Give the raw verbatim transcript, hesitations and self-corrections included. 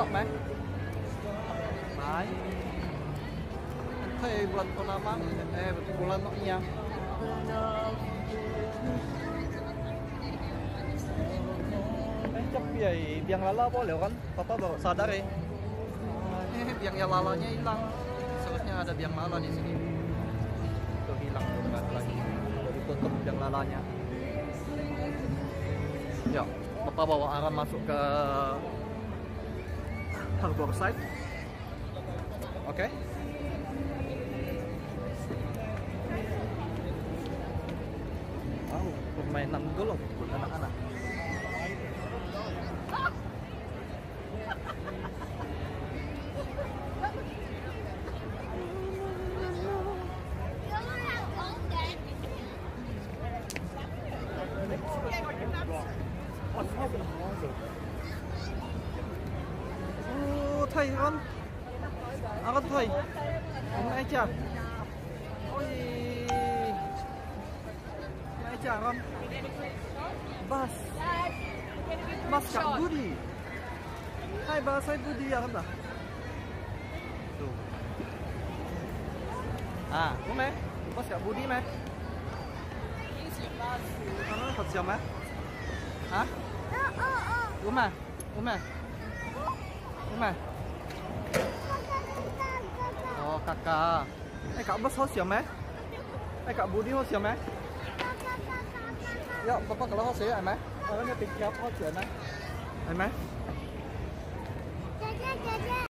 mấy? Đấy. Thế bulan purnama, eh bulan noknya. Eh cep biai biang lala boleh kan? Papa baru sadar ya. Eh biang yang lalanya hilang. Seharusnya ada biang lala di sini. Itu hilang tuh nggak ada lagi. Udah ditutup biang lalanya. Ya, Papa bawa Aram masuk ke harbor side. Oke. Okay. Wow, permainan dulu buat anak-anak. Oh, thầy con. À con thầy. Hôm nay chả. Ôi. Nay chả con. Bas. Mas Kak Budi. Hai Bas, saya Budi ya kan dah. Tuh. À, đúng đấy. Mas Kak Budi mày. Nó thật siêu mà. Hả? Đúng mà. Đúng mà. Đúng mà. Oh, kakak. Eh, Kak Bas host ya, meh? Eh, Kak Budi host ya, meh? Ya, Papa kalau host ya, meh? Orangnya pick up host ya, meh? Meh?